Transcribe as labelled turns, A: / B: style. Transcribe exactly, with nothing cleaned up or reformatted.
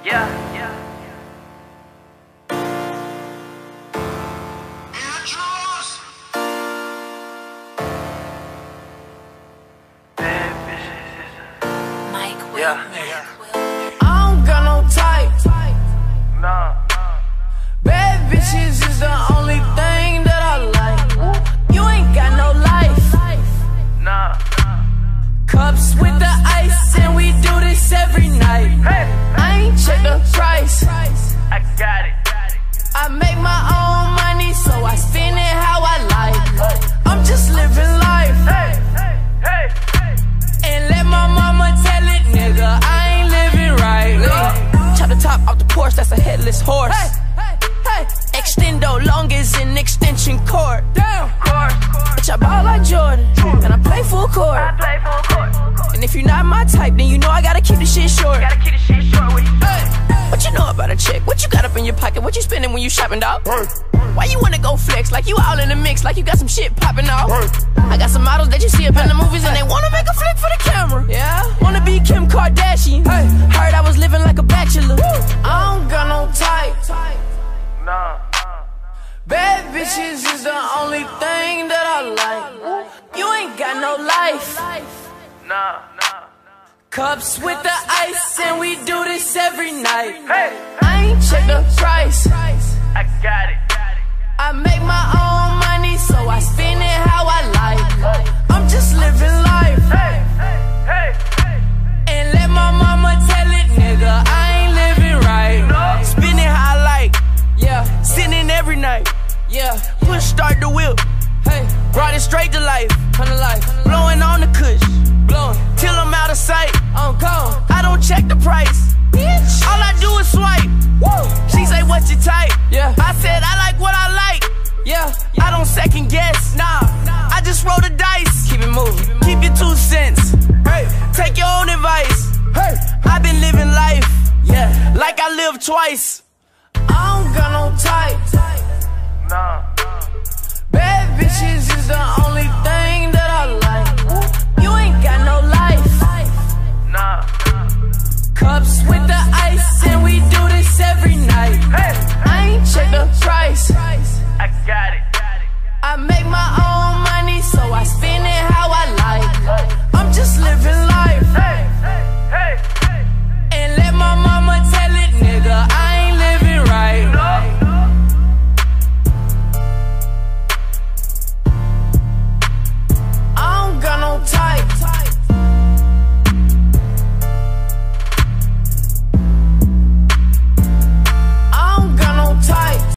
A: Yeah, yeah.
B: Yeah. I don't got no type.
A: Nah.
B: Bad bitches is the only thing that I like. You ain't got no life.
A: Nah.
B: Cups with the ice and we do this every night.
A: Hey.
B: I ain't check the price.
A: I got it.
B: I make my own money, so I spend it how I like. I'm just living life.
A: Hey, hey, hey, hey.
B: And let my mama tell it, nigga, I ain't living right. Hey. Chop the top off the Porsche, that's a headless horse. Hey, hey, hey. Extendo long as an extension cord. Damn.
A: Course, course.
B: Bitch, I ball like Jordan, and I play full court.
A: I play full court.
B: And if you're not my type, then you know I gotta keep the shit short.
A: Gotta keep the shit short with you.
B: Hey. What you know about a chick? What you got up in your pocket? What you spending when you shopping, dog?
C: Hey.
B: Why you wanna go flex like you all in the mix, like you got some shit popping off? I got some models that you see up in the movies and they wanna make a flick for the camera. Yeah, wanna be Kim Kardashian. Hey. Heard I was living like a bachelor. I don't got no type.
A: Nah.
B: Bad bitches is the only thing that I like. You ain't got no life.
A: Nah.
B: Cups with the ice and we do this every night.
A: Hey.
B: I ain't check the price.
A: I got it.
B: I make my own money, so I spend it how I like. I'm just living life.
A: Hey, hey, hey, hey.
B: And let my mama tell it, nigga, I ain't living right.
A: No.
B: Spend it how I like. Yeah, sitting every night. Yeah, push start the whip. Hey, brought it straight to life. Come to life. Blowing on the kush. Blowing till I'm out of sight. I'm gone. I don't check the price. Bitch. All I do is swipe. Woo. She say, what's your type? Yeah. I said, I like what I like. Yeah. I don't second guess. Nah. I just roll the dice. Keep it moving. Keep your two cents. Hey. Take your own advice. Hey. I've been living life. Yeah. Like I lived twice. I don't got no type.